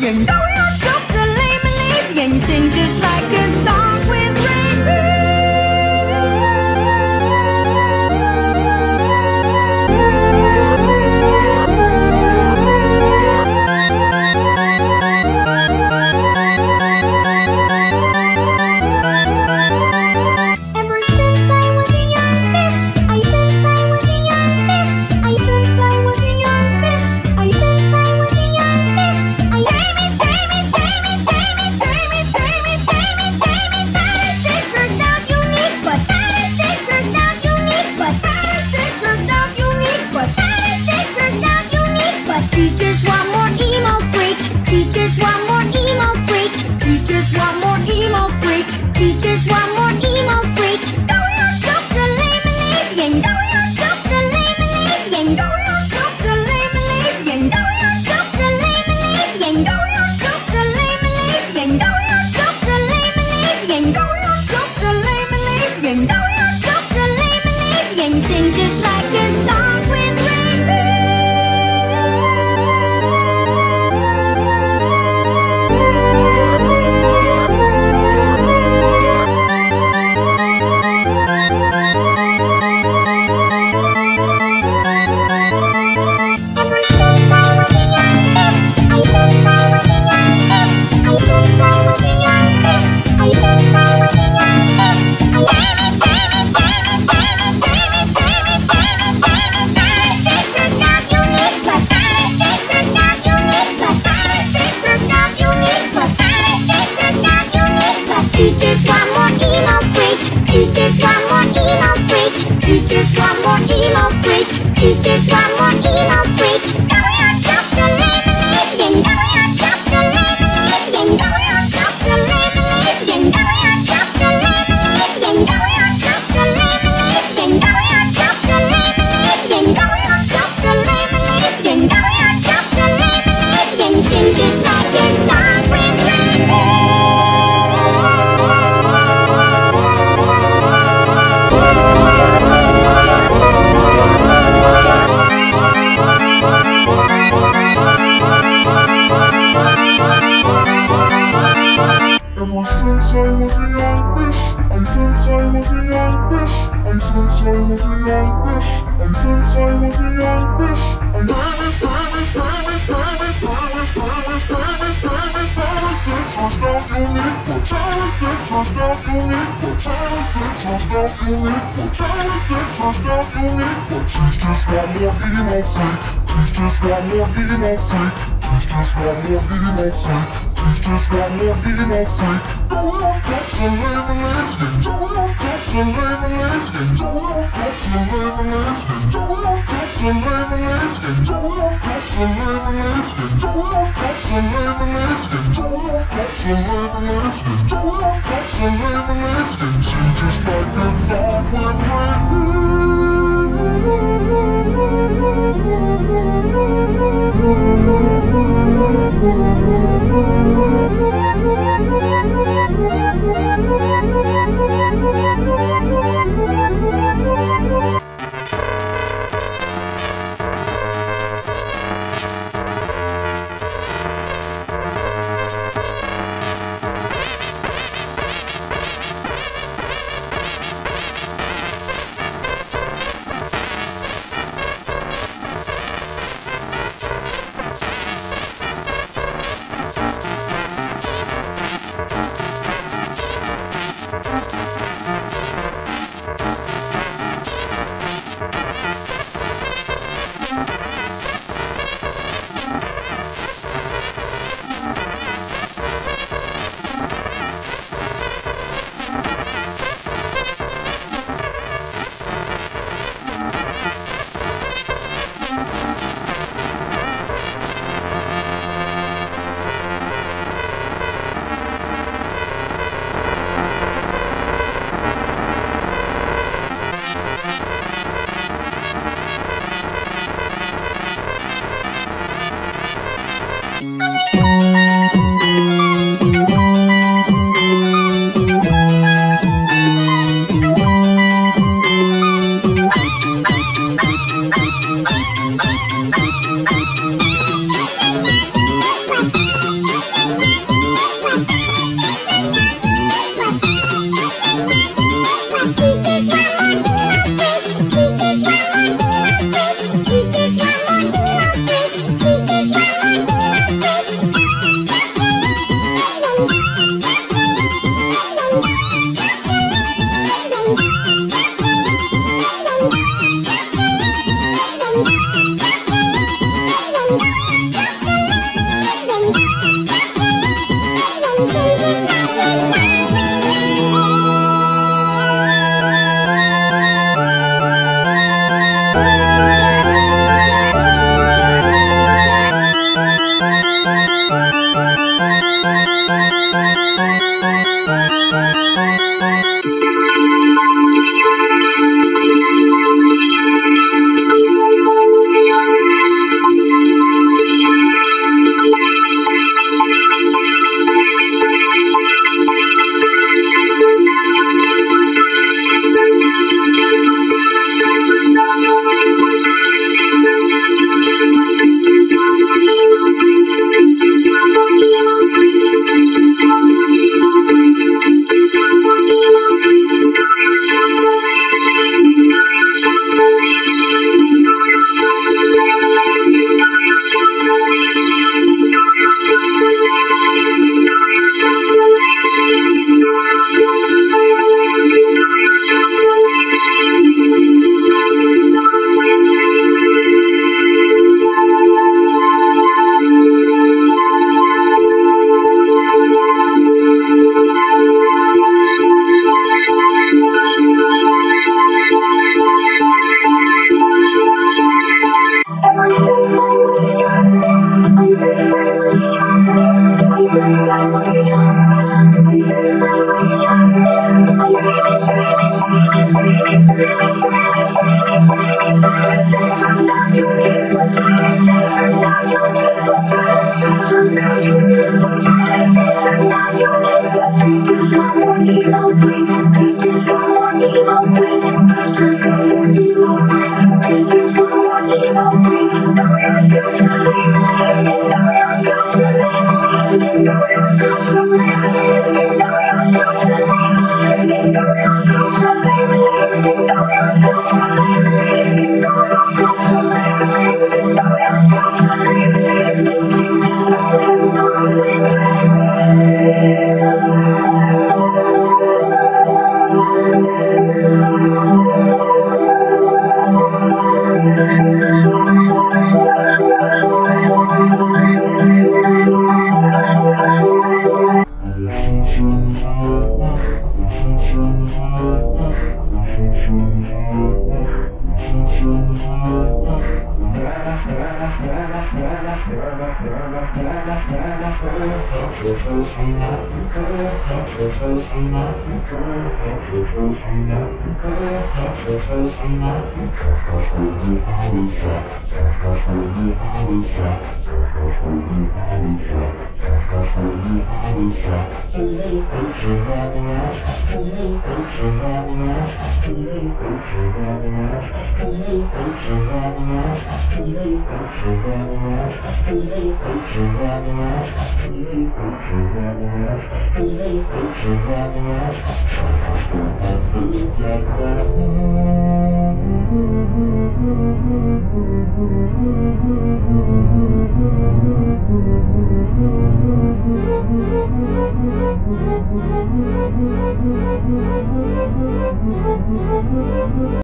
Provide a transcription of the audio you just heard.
and all your jokes are lame and lazy, and you sing just like a dog with rain. She's just one more emo freak. She's just one more emo freak. She's just one more emo freak. She's just one more emo freak. All your jokes are lame and lazy, and all your jokes are lame and lazy, and all your jokes are lame and lazy, and all your jokes are lame and lazy, and all your jokes are lame and lazy, and all your jokes are lame and lazy, and all your jokes are lame and lazy, and all your jokes are lame and lazy, and you sing just like a dog with rain. She's just one more emo freak. She's just one more emo freak. She's just one more emo freak. She's just one more emo freak. All your jokes are lame and lazy, and all your jokes are lame and lazy, and all your jokes are lame and lazy, and all your jokes are lame and lazy, and all your jokes are lame and lazy, and all your jokes are lame and lazy, and all your jokes are lame and lazy, and all your jokes are lame and lazy, and sing just like a dog with rain. Ever since I was a young fish, and since I was a young fish, and since I was a young fish, and since I was a young fish, and Paris, Paris, Paris, Paris, Paris, Paris, Paris, Paris, Paris, thinks herself unique, but Paris thinks herself unique, but Paris thinks herself unique, but Paris thinks herself unique, but she's just one more emo freak. She's just one more emo freak. She's just one more emo freak. She's just one more emo freak. All your jokes are lame and lazy, and all your jokes are lame and lazy, and all your jokes are lame and lazy, and all your jokes are lame and lazy, and all your jokes are lame and lazy, and all your jokes are lame and lazy, and all your jokes are lame and lazy, and all your jokes are lame and lazy, and sing just like a dog with rain. Thank you.